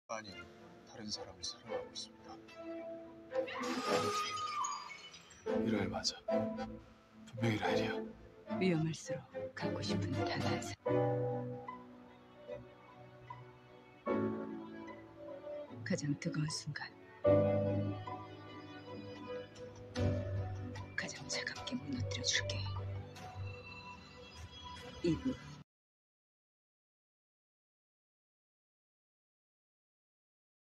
아니, 다른 사람을 사랑하고 있습니다. 이라엘 맞아. 분명히 라엘이야. 위험할수록 갖고 싶은 단 한 사람. 가장 뜨거운 순간, 가장 차갑게 무너뜨려 줄게. 이브.